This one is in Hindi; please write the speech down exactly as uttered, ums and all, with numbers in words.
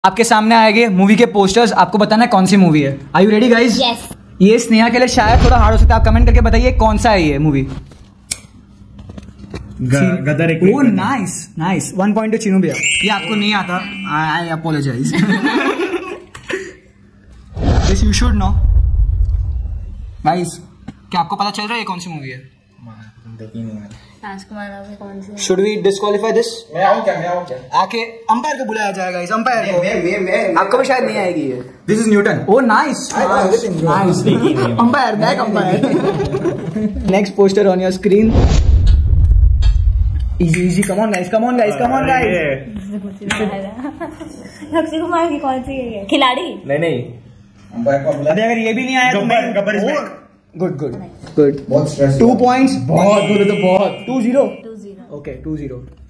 आपके सामने आएंगे मूवी के पोस्टर्स, आपको बताना है कौन सी मूवी है। Are you ready guys? Yes. ये स्नेहा के लिए शायद थोड़ा हार्ड हो सकता है, आप कमेंट करके बताइए कौन सा है ये मूवी। गदर एक। Oh nice nice, one point to Chinu भैया। ये आपको नहीं आता, I apologise. This you should know guys. क्या आपको पता चल रहा है ये कौन सी मूवी है? कौन सी? Should we disqualify this? मैं आऊं क्या? मैं आऊं क्या? आके अंपायर को बुलाया जाएगा इस अंपायर को। मैं मैं मैं आपको भी शायद नहीं आएगी ये। This is Newton. Oh nice nice, umpire back umpire. Next poster on your screen. Easy easy, come on guys, come on guys, come on guys. Akshay Kumar की कौन सी है? खिलाड़ी? नहीं नहीं, अंपायर को बुला। अरे अगर ये भी नहीं आया तो Gabbar Gabbar is back. Good good good. बहुत स्ट्रेस। Two points. बहुत बोले तो बहुत। Two zero. Two zero. Okay two zero.